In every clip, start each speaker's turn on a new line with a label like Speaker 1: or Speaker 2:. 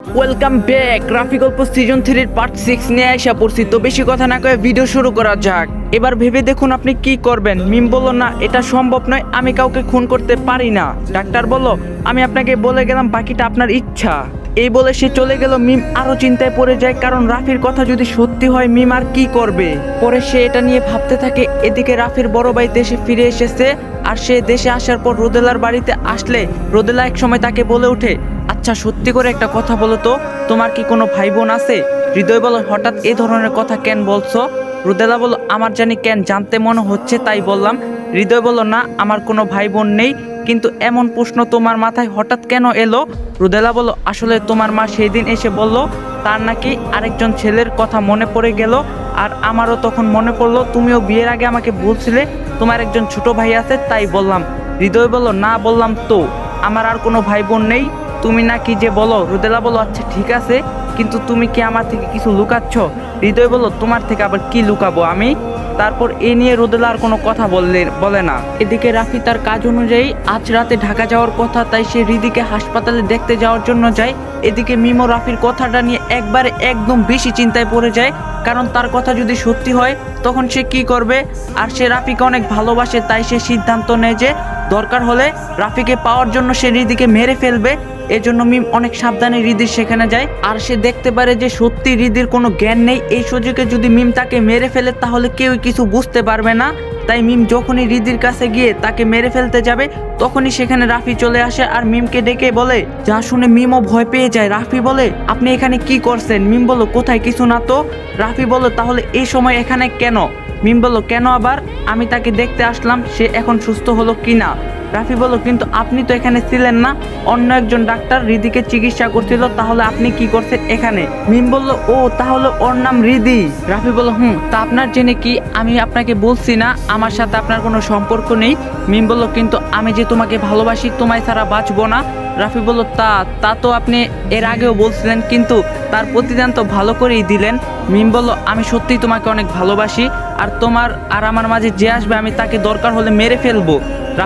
Speaker 1: Welcome back. Rafi গল্প season 3 part 6 নিয়ে আসা পড়ছি। তো বেশি কথা না কয়ে ভিডিও শুরু করা যাক। এবার ভেবে দেখুন আপনি কি করবেন। মিম বলল, না এটা সম্ভব নয়, আমি কাউকে খুন করতে পারি না। ডাক্তার বলল, আমি আপনাকে বলে গেলাম, বাকিটা আপনার ইচ্ছা। এই বলে সে চলে গেল। মিম আরো চিন্তায় পড়ে যায়, কারণ রাফির কথা যদি সত্যি হয় মিম আর কি করবে। পরে সে এটা নিয়ে ভাবতে থাকে। এদিকে রাফির বড় ভাই দেশে ফিরে এসেছে, আর সে দেশে আসার পর রোদেলার বাড়িতে আসলে রোদেলা এক সময় তাকে বলে ওঠে, আচ্ছা সত্যি করে একটা কথা বলো তো, তোমার কি কোনো ভাই বোন আছে? হৃদয় বলো, হঠাৎ এই ধরনের কথা কেন বলছো? রোদেলা বলো, আমার জানি কেন জানতে মনে হচ্ছে তাই বললাম। হৃদয় বলো, না আমার কোনো ভাই বোন নেই, কিন্তু এমন প্রশ্ন তোমার মাথায় হঠাৎ কেন এলো? রোদেলা বলো, আসলে তোমার মা সেই দিন এসে বলল তার নাকি আরেকজন ছেলের কথা মনে পড়ে গেল, আর আমারও তখন মনে পড়লো তুমিও বিয়ের আগে আমাকে বলছিলে তোমার একজন ছোট ভাই আছে, তাই বললাম। হৃদয় বলো, না বললাম তো, আমার আর কোনো ভাই বোন নেই, তুমি না কি যে বলো। রোদেলা বলো, আচ্ছা ঠিক আছে, কিন্তু তুমি কি আমার থেকে কিছু লুকাচ্ছ? হৃদয় বলো, তোমার থেকে আবার কি লুকাবো আমি? তারপর এ নিয়ে রোদেলা আর কোনো কথা বলে না। এদিকে রাফি তার কাজ অনুযায়ী আজ রাতে ঢাকা যাওয়ার কথা, তাই সে হৃদিকে হাসপাতালে দেখতে যাওয়ার জন্য যায়। এদিকে মিমো রাফির কথাটা নিয়ে একবারে একদম বেশি চিন্তায় পড়ে যায়, কারণ তার কথা যদি সত্যি হয় তখন সে কি করবে। আর সে রাফিকে অনেক ভালোবাসে, তাই সে সিদ্ধান্ত নেয় যে দরকার হলে রাফিকে পাওয়ার জন্য সে হৃদিকে মেরে ফেলবে। এজন্য মিম অনেক সাবধানে হৃদির সেখানে যায়, আর সে দেখতে পারে যে সত্যি হৃদির কোনো জ্ঞান নেই। এই সুযোগে যদি মিম তাকে মেরে ফেলে তাহলে কেউই কিছু বুঝতে পারবে না। তাই মিম যখনই হৃদির কাছে গিয়ে তাকে মেরে ফেলতে যাবে তখনই সেখানে রাফি চলে আসে আর মিমকে ডেকে বলে, যা শুনে মিমও ভয় পেয়ে যায়। রাফি বলে, আপনি এখানে কি করছেন? মিম বলো, কোথায়, কিছু না তো। রাফি বলো, তাহলে এই সময় এখানে কেন? মিম বলো, কেন আবার? আমি তাকে দেখতে আসলাম সে এখন সুস্থ হলো কিনা। রাফি বলল, কিন্তু আপনি তো এখানে ছিলেন না, অন্য একজন ডাক্তার হৃদিকে চিকিৎসা করছিল, তাহলে আপনি কি করছেন এখানে? মিম বলল, ও তাহলে ওর নাম হৃদি। রাফি বলল, তা আপনার জেনে কি? আমি আপনাকে বলছি না আমার সাথে আপনার কোনো সম্পর্ক নেই। মিম বলল, কিন্তু আমি যে তোমাকে ভালোবাসি, তোমায় ছাড়া বাঁচবো না। রাফি বলল, তা তো আপনি এর আগেও বলছিলেন, কিন্তু তার প্রতিদান তো ভালো করেই দিলেন। মিম বলল, আমি সত্যিই তোমাকে অনেক ভালোবাসি, আর তোমার আর আমার মাঝে যে আসবে আমি তাকে দরকার হলে মেরে ফেলবো।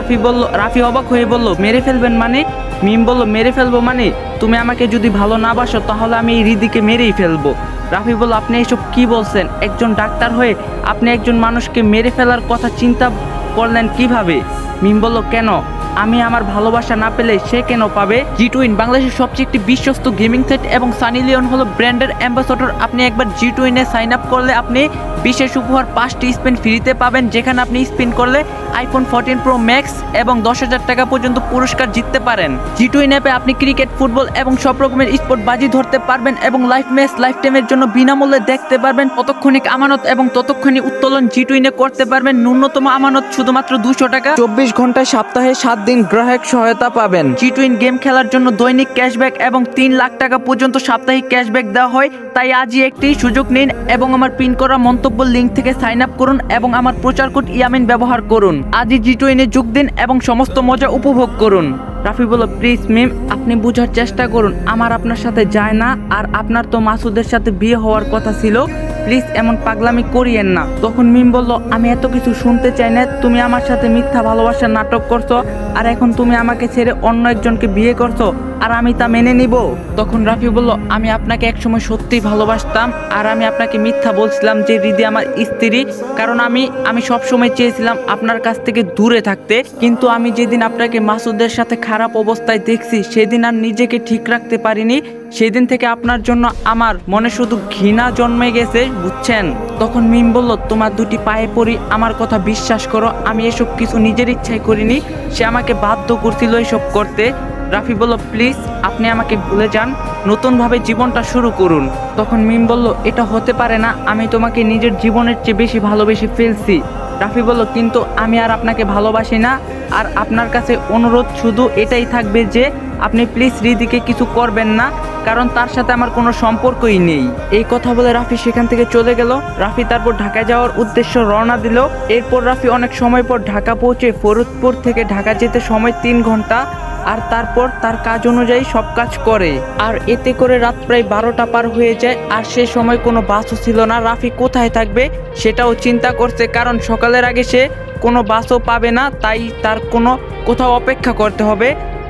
Speaker 1: রাফি অবাক হয়ে বলল, মেরে ফেলবেন মানে? মিম বলল, মেরে ফেলবো মানে তুমি আমাকে যদি ভালো না বাসো তাহলে আমি এই হৃদিকে মেরেই ফেলবো। রাফি বলল, আপনি এসব কি বলছেন? একজন ডাক্তার হয়ে আপনি একজন মানুষকে মেরে ফেলার কথা চিন্তা করলেন কিভাবে? মিম বলল, কেন? আমি আমার ভালোবাসা না পেলে সে কেন পাবে? জি2ইন বাংলাদেশের সবচেয়ে একটি বিশ্বস্ত গেমিং সেট এবং সানি লিওন হলো ব্র্যান্ডের অ্যাম্বাসেডর। আপনি একবার জি2ইনে সাইন আপ করলে আপনি বিশেষ উপহার 5টি স্পিন ফ্রিতে পাবেন, যেখানে আপনি স্পিন করলে আইফোন 14 প্রো ম্যাক্স এবং 10,000 টাকা পর্যন্ত পুরস্কার জিততে পারেন। জি2ইন অ্যাপে আপনি ক্রিকেট, ফুটবল এবং সব রকমের স্পোর্ট বাজি ধরতে পারবেন এবং লাইভ ম্যাচ লাইফ টাইমের জন্য বিনামূল্যে দেখতে পারবেন। ততক্ষণিক আমানত এবং ততক্ষণই উত্তোলন জি2ইনে করতে পারবেন। ন্যূনতম আমানত শুধুমাত্র 200 টাকা। 24 ঘন্টায় সপ্তাহে 7 দিন গ্রাহক সহায়তা পাবেন। জি2ইন গেম খেলার জন্য দৈনিক ক্যাশব্যাক এবং 3 লাখ টাকা পর্যন্ত সাপ্তাহিক ক্যাশব্যাক দেওয়া হয়। তাই আজই একটি সুযোগ নিন এবং আমার পিন করা মন্তব্য লিঙ্ক থেকে সাইন আপ করুন এবং আমার প্রচার কোড ইয়ামিন ব্যবহার করুন। আজই জি2ইনে যোগ দিন এবং সমস্ত মজা উপভোগ করুন। রাফি বলল, প্লিজ মিম, আপনি বোঝার চেষ্টা করুন, আমার আপনার সাথে যায় না, আর আপনার তো মাসুদের সাথে বিয়ে হওয়ার কথা ছিল, প্লিজ এমন পাগলামি করিয়েন না। তখন মিম বলল, আমি এত কিছু শুনতে চাই না, তুমি আমার সাথে মিথ্যা ভালোবাসার নাটক করছো, আর এখন তুমি আমাকে ছেড়ে অন্য একজনকে বিয়ে করছো, আর আমি তা মেনে নিব? তখন রাফি বলল, আমি আপনাকে একসময় সত্যিই ভালোবাসতাম, আর আমি আপনাকে মিথ্যা বলছিলাম যে হৃদি আমার স্ত্রী, কারণ আমি সবসময় চেয়েছিলাম আপনার কাছ থেকে দূরে থাকতে, কিন্তু আমি যেদিন আপনাকে মাসুদের সাথে খারাপ অবস্থায় দেখছি সেদিন আর নিজেকে ঠিক রাখতে পারিনি। সেদিন থেকে আপনার জন্য আমার মনে শুধু ঘৃণা জন্মে গেছে, বুঝছেন? তখন মিম বলল, তোমার দুটি পায়ে পড়ি, আমার কথা বিশ্বাস করো, আমি এসব কিছু নিজের ইচ্ছাই করিনি, সে আমাকে বাধ্য করছিল এসব করতে। রাফি বলল, প্লিজ আপনি আমাকে ভুলে যান, নতুনভাবে জীবনটা শুরু করুন। তখন মিম বলল, এটা হতে পারে না, আমি তোমাকে নিজের জীবনের চেয়ে বেশি ভালোবেসে ফেলছি। রাফি বলল, কিন্তু আমি আর আপনাকে ভালোবাসি না, আর আপনার কাছে অনুরোধ শুধু এটাই থাকবে যে আপনি প্লিজ হৃদিকে কিছু করবেন না, কারণ তার সাথে আমার কোনো সম্পর্কই নেই। এই কথা বলে রাফি সেখান থেকে চলে গেল। রাফি তারপর ঢাকা যাওয়ার উদ্দেশ্য রওনা দিল। এরপর রাফি অনেক সময় পর ঢাকা পৌঁছে ফরিদপুর থেকে ঢাকা যেতে সময় 3 ঘন্টা, আর তারপর তার কাজ অনুযায়ী সব কাজ করে, আর এতে করে রাত প্রায় 12টা পার হয়ে যায়। আর সে সময় কোনো বাসও ছিল না। রাফি কোথায় থাকবে সেটাও চিন্তা করছে, কারণ সকালের আগে সে কোনো বাসও পাবে না, তাই তার কোথাও অপেক্ষা করতে হবে।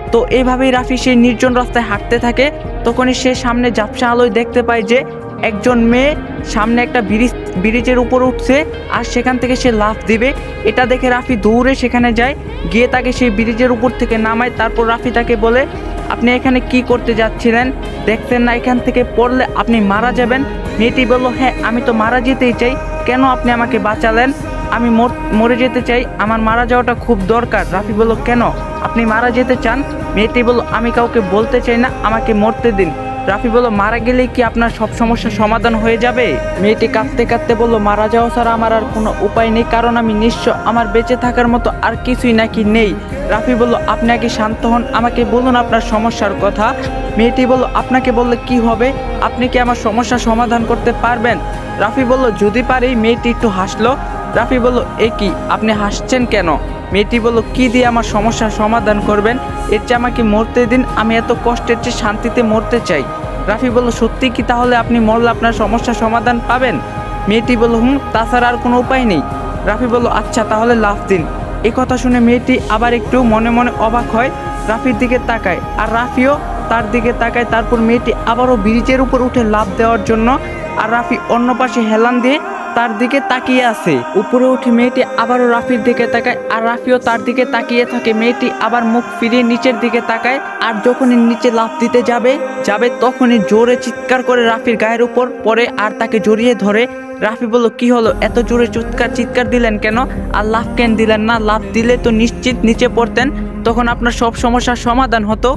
Speaker 1: তো এইভাবেই রাফি সেই নির্জন রাস্তায় হাঁটতে থাকে। তখনই সে সামনে ঝাপসা আলোয় দেখতে পায় যে একজন মেয়ে সামনে একটা ব্রিজের উপর উঠছে আর সেখান থেকে সে লাফ দিবে। এটা দেখে রাফি দৌড়ে সেখানে যায়, গিয়ে তাকে সেই ব্রিজের উপর থেকে নামায়। তারপর রাফি তাকে বলে, আপনি এখানে কি করতে যাচ্ছিলেন? দেখছেন না এখান থেকে পড়লে আপনি মারা যাবেন? মেয়েটি বলল, হ্যাঁ আমি তো মারা যেতেই চাই, কেন আপনি আমাকে বাঁচালেন? আমি মরে যেতে চাই, আমার মারা যাওয়াটা খুব দরকার। রাফি বলল, কেন আপনি মারা যেতে চান? মেয়েটি বলল, আমি কাউকে বলতে চাই না, আমাকে মরতে দিন। রাফি বলল, মারা গেলেই কি আপনার সব সমস্যার সমাধান হয়ে যাবে? মেয়েটি কাঁদতে কাঁদতে বলল, মারা যাওয়া ছাড়া আমার আর কোনো উপায় নেই, কারণ আমি নিঃস্ব, আমার বেঁচে থাকার মতো আর কিছুই নাকি নেই। রাফি বলল, আপনি আগে শান্ত হন, আমাকে বলুন আপনার সমস্যার কথা। মেয়েটি বলল, আপনাকে বললে কি হবে? আপনি কি আমার সমস্যার সমাধান করতে পারবেন? রাফি বলল, যদি পারি। মেয়েটি একটু হাসলো। রাফি বলল, এ কি, আপনি হাসছেন কেন? মেয়েটি বলল, কি দিয়ে আমার সমস্যার সমাধান করবেন? এর চেয়ে আমাকে মরতে দিন, আমি এত কষ্টের চেয়ে শান্তিতে মরতে চাই। রাফি বলল, সত্যি কি? তাহলে আপনি মরলে আপনার সমস্যার সমাধান পাবেন? মেয়েটি বলল, তাছাড়া আর কোনো উপায় নেই। রাফি বলল, আচ্ছা তাহলে লাফ দিন। এই কথা শুনে মেয়েটি আবার একটু মনে মনে অবাক হয়, রাফির দিকে তাকায় আর রাফিও তার দিকে তাকায়। তারপর মেয়েটি আবারও ব্রিজের উপর উঠে লাফ দেওয়ার জন্য, আর রাফি অন্য পাশে হেলান দিয়ে তার দিকে তাকিয়ে আছে। উপরে উঠে মেয়েটি আবারও রাফির দিকে তাকায় আর রাফিও তার দিকে তাকিয়ে থাকে। মেয়েটি আবার মুখ ফিরিয়ে নিচের দিকে তাকায়, আর যখনই নিচে লাফ দিতে যাবে তখনই জোরে চিৎকার করে রাফির গায়ের উপর পড়ে আর তাকে জড়িয়ে ধরে। রাফি বলল, কি হলো, এত জোরে চিৎকার দিলেন কেন? আর লাফ কেন দিলেন না? লাফ দিলে তো নিশ্চিত নিচে পড়তেন, তখন আপনার সব সমস্যার সমাধান হতো।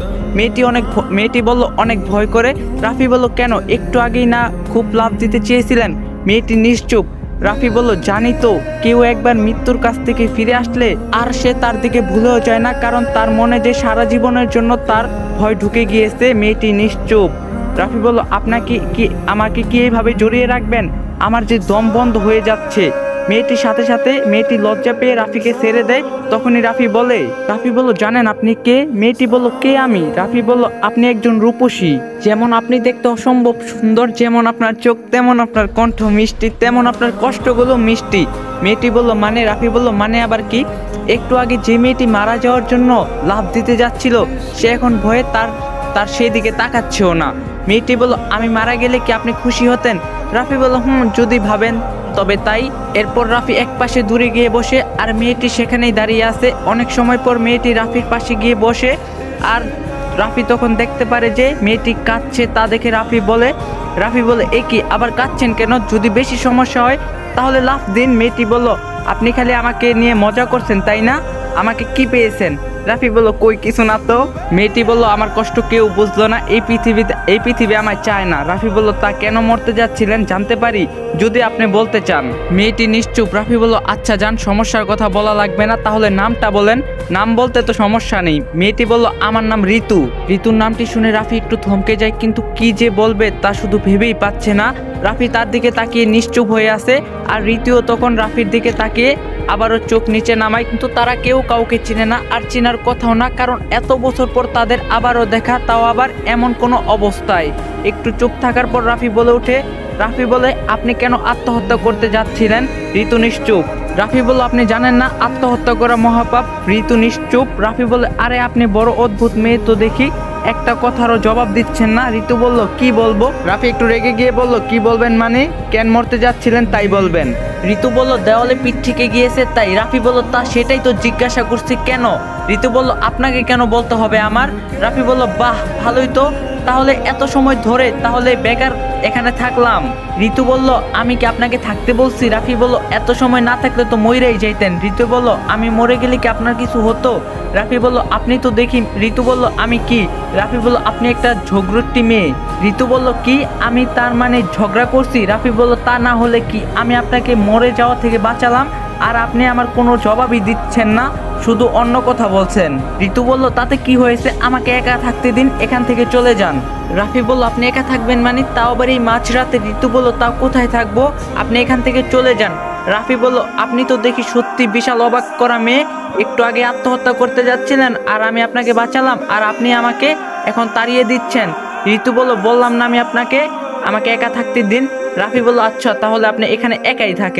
Speaker 1: মেয়েটি বলল, অনেক ভয় করে। রাফি বলল, কেন, একটু আগেই না খুব লাফ দিতে চেয়েছিলেন? মেয়েটি নিশ্চুপ। রাফি বলল, জানি তো, কেউ একবার মৃত্যুর কাছ থেকে ফিরে আসলে আর সে তার দিকে ভুলেও যায় না, কারণ তার মনে যে সারা জীবনের জন্য তার ভয় ঢুকে গিয়েছে। মেয়েটি নিশ্চুপ। রাফি বলল, আমাকে কি এইভাবে জড়িয়ে রাখবেন? আমার যে দম বন্ধ হয়ে যাচ্ছে। মেয়েটির সাথে সাথে মেয়েটি লজ্জা পেয়ে রাফিকে ছেড়ে দেয়। তখনই রাফি বলল, জানেন আপনি কে? মেয়েটি বলল, কে আমি? রাফি বলল, আপনি একজন রূপসী। যেমন আপনি দেখতে অসম্ভব সুন্দর, যেমন আপনার চোখ তেমন আপনার কণ্ঠ মিষ্টি, তেমন আপনার কষ্টগুলো মিষ্টি। মেয়েটি বলল, মানে? রাফি বলল, মানে আবার কি? একটু আগে যে মেয়েটি মারা যাওয়ার জন্য লাফ দিতে যাচ্ছিল, সে এখন ভয়ে তার সেই দিকে তাকাচ্ছেও না। মেয়েটি বলল, আমি মারা গেলে কি আপনি খুশি হতেন? রাফি বলল, যদি ভাবেন তবে তাই। এরপর রাফি এক পাশে দূরে গিয়ে বসে আর মেয়েটি সেখানেই দাঁড়িয়ে আছে। অনেক সময় পর মেয়েটি রাফির পাশে গিয়ে বসে আর রাফি তখন দেখতে পারে যে মেয়েটি কাঁদছে। তা দেখে রাফি বলে, এ কি, আবার কাঁদছেন কেন? যদি বেশি সমস্যা হয় তাহলে লাফ দিন। মেয়েটি বলল, আপনি খালি আমাকে নিয়ে মজা করছেন তাই না? আমাকে কি পেয়েছেন? রাফি বলল, কই কিছু না তো। মেয়েটি বলল, আমার কষ্ট কেউ বুঝলো না, এই পৃথিবী আমায় চায় না। রাফি বলল, তা কেন মরতে যাচ্ছিলেন জানতে পারি, যদি আপনি বলতে চান? মেয়েটি নিশ্চুপ। রাফি বলল, আচ্ছা যান, সমস্যার কথা বলা লাগবে না, তাহলে নামটা বলেন। নাম বলতে তো সমস্যা নেই। মেয়েটি বলল, আমার নাম ঋতু। ঋতুর নামটি শুনে রাফি একটু থমকে যায়, কিন্তু কি যে বলবে তা শুধু ভেবেই পাচ্ছে না। রাফি তার দিকে তাকিয়ে নিশ্চুপ হয়ে আছে আর ঋতুও তখন রাফির দিকে তাকিয়ে আবারও চোখ নিচে নামায়। কিন্তু তারা কেউ কাউকে চিনে না, আর চেনার কথাও না, কারণ এত বছর পর তাদের আবারও দেখা, তাও আবার এমন কোনো অবস্থায়। একটু চুপ থাকার পর রাফি বলে, আপনি কেন আত্মহত্যা করতে যাচ্ছিলেন? ঋতু নিশ্চুপ। রাফি বলল, আপনি জানেন না আত্মহত্যা করা মহাপাপ? ঋতু নিশ্চুপ। রাফি বলে, আরে আপনি বড় অদ্ভুত মেয়ে তো দেখি, একটা কথারও জবাব দিচ্ছেন না। ঋতু বলল, কি বলবো? রাফি একটু রেগে গিয়ে বলল, কি বলবেন মানে? কেন মরতে যাচ্ছিলেন তাই বলবেন। ঋতু বলল, দেওয়ালে পিঠ থেকে গিয়েছে তাই। রাফি বলল, তা সেটাই তো জিজ্ঞাসা করছি, কেন? ঋতু বলল, আপনাকে কেন বলতে হবে আমার? রাফি বলল, বাহ ভালোই তো, তাহলে এত সময় ধরে তাহলে বেকার এখানে থাকলাম। ঋতু বলল, আমি কি আপনাকে থাকতে বলছি? রাফি বলল, এত সময় না থাকলে তো মরেই যাইতেন। ঋতু বলল, আমি মরে গেলে কি আপনার কিছু হতো? রাফি বলল, আপনি তো দেখি। ঋতু বলল, আমি কি? রাফি বলল, আপনি একটা ঝগড়ুট্টি মেয়ে। ঋতু বলল, কি, আমি তার মানে ঝগড়া করছি? রাফি বলল, তা না হলে কি, আমি আপনাকে মরে যাওয়া থেকে বাঁচালাম আর আপনি আমার কোনো জবাবই দিচ্ছেন না, শুধু অন্য কথা বলছেন। ঋতু বলল, তাতে কি হয়েছে, আমাকে একা থাকতে দিন, এখান থেকে চলে যান। রাফি বলল, আপনি একা থাকবেন মানে? তাও আবার এই মাঝরাতে? ঋতু বলল, তাও কোথায় থাকবো, আপনি এখান থেকে চলে যান। রাফি বলল, আপনি তো দেখি সত্যি বিশাল অবাক করা মেয়ে। একটু আগে আত্মহত্যা করতে যাচ্ছিলেন আর আমি আপনাকে বাঁচালাম, আর আপনি আমাকে এখন তাড়িয়ে দিচ্ছেন। ঋতু বলল, বললাম না আমি আপনাকে, আমাকে একা থাকতে দিন। রাফি বলল, আচ্ছা তাহলে আপনি এখানে একাই থাকেন।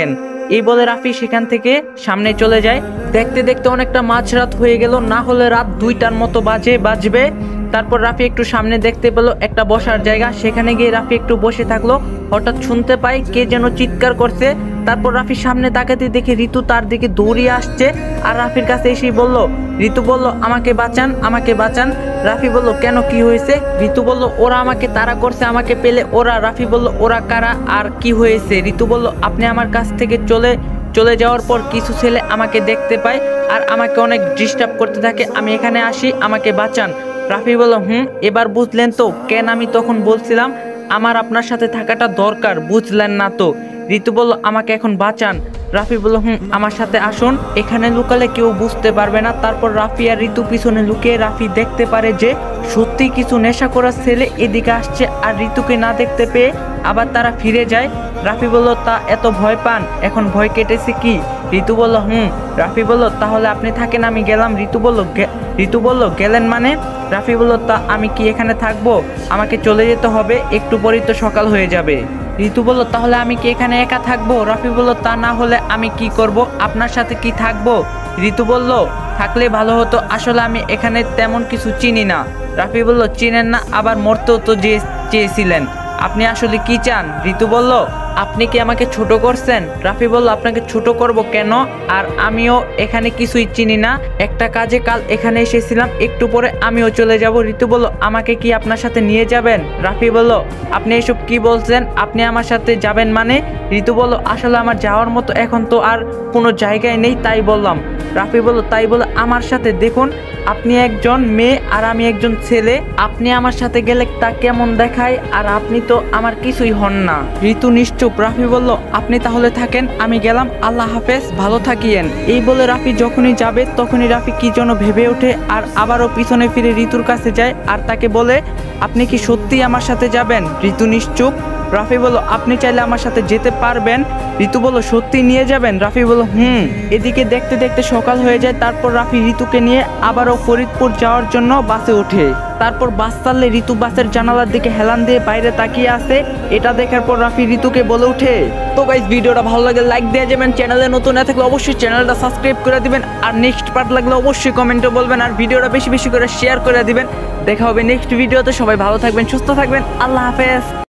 Speaker 1: এই বলে রাফি সেখান থেকে সামনে চলে যায়। দেখতে দেখতে অনেকটা মাঝরাত হয়ে গেল, না হলে রাত 2টার মতো বাজবে। তারপর রাফি একটু সামনে দেখতে পেলো একটা বসার জায়গা, সেখানে গিয়ে রাফি একটু বসে থাকলো। হঠাৎ শুনতে পায় কে যেন চিৎকার করছে। তারপর রাফি সামনে তাকাতে দেখে ঋতু তার দিকে দৌড়িয়ে আসছে আর রাফির কাছে এসেই বলল, ঋতু বলল, আমাকে বাঁচান, আমাকে বাঁচান। রাফি বলল, কেন, কি হয়েছে? ঋতু বলল, ওরা আমাকে তাড়া করছে, আমাকে পেলে ওরা। রাফি বলল, ওরা কারা আর কি হয়েছে? ঋতু বলল, আপনি আমার কাছ থেকে চলে যাওয়ার পর কিছু ছেলে আমাকে দেখতে পায় আর আমাকে অনেক ডিস্টার্ব করতে থাকে, আমি এখানে আসি, আমাকে বাঁচান। রাফি বলল, এবার বুঝলেন তো কেন আমি তখন বলছিলাম আমার আপনার সাথে থাকাটা দরকার, বুঝলেন না তো? ঋতু বলল, আমাকে এখন বাঁচান। রাফি বলল, আমার সাথে আসুন, এখানে লুকালে কেউ বুঝতে পারবে না। তারপর রাফি আর ঋতু পিছনে লুকিয়ে রাফি দেখতে পারে যে সত্যি কিছু নেশা করার ছেলে এদিকে আসছে আর ঋতুকে না দেখতে পেয়ে আবার তারা ফিরে যায়। রাফি বলল, তা এত ভয় পান, এখন ভয় কেটেছে কি? ঋতু বলল, রাফি বলল, তাহলে আপনি থাকেন, আমি গেলাম। ঋতু বলল, গেলেন মানে? রাফি বলল, তা আমি কি এখানে থাকবো? আমাকে চলে যেতে হবে, একটু পরেই তো সকাল হয়ে যাবে। ঋতু বলল, তাহলে আমি কি এখানে একা থাকবো? রাফি বলল, তা না হলে আমি কি করব, আপনার সাথে কি থাকবো? ঋতু বলল, থাকলে ভালো হতো, আসলে আমি এখানে তেমন কিছু চিনি না। রাফি বলল, চিনেন না? আবার মরতেও তো চেয়েছিলেন, আপনি আসলে কি চান? ঋতু বলল, আপনি কি আমাকে ছোট করছেন? রাফি বলল, আপনাকে ছোট করব কেন? আর আমিও এখানে কিছুই চিনি না, একটা কাজে কাল এখানে এসেছিলাম, একটু পরে আমিও চলে যাব। ঋতু বলল, আমাকে কি আপনার সাথে নিয়ে যাবেন? রাফি বলল, আপনি এসব কি বলছেন, আপনি আমার সাথে যাবেন মানে? ঋতু বলল, আসলে আমার যাওয়ার মতো এখন তো আর কোনো জায়গায় নেই, তাই বললাম। রাফি বলল, তাই বলে আমার সাথে? দেখুন, আপনি একজন মেয়ে আর আমি একজন ছেলে, আপনি আমার সাথে গেলে তা কেমন দেখায়, আর আপনি তো আমার কিছুই হন না। ঋতু নিশ্চুপ। রাফি বলল, আপনি তাহলে থাকেন, আমি গেলাম, আল্লাহ হাফেজ, ভালো থাকিয়েন। এই বলে রাফি যখনই যাবে তখনই রাফি কি যেন ভেবে ওঠে আর আবারও পিছনে ফিরে ঋতুর কাছে যায় আর তাকে বলে, আপনি কি সত্যিই আমার সাথে যাবেন? ঋতু নিশ্চুপ। রাফি বলল, আপনি চাইলে আমার সাথে যেতে পারবেন। ঋতু বলল, সত্যি নিয়ে যাবেন? রাফি বলল, এদিকে দেখতে দেখতে সকাল হয়ে যায়। তারপর রাফি ঋতুকে নিয়ে আবারও ফরিদপুর যাওয়ার জন্য বাসে ওঠে। তারপর বাস চাললে ঋতু বাসের জানালার দিকে হেলান দিয়ে বাইরে তাকিয়ে আছে। এটা দেখার পর রাফি ঋতুকে বলে ওঠে, তো গাইস, ভিডিওটা ভালো লাগে লাইক দিয়ে যাবেন, চ্যানেলে নতুন না থাকলে অবশ্যই চ্যানেলটা সাবস্ক্রাইব করে দিবেন, আর নেক্সট পার্ট লাগলে অবশ্যই কমেন্টে বলবেন, আর ভিডিওটা বেশি বেশি করে শেয়ার করে দিবেন। দেখা হবে নেক্সট ভিডিওতে, সবাই ভালো থাকবেন, সুস্থ থাকবেন, আল্লাহ হাফেজ।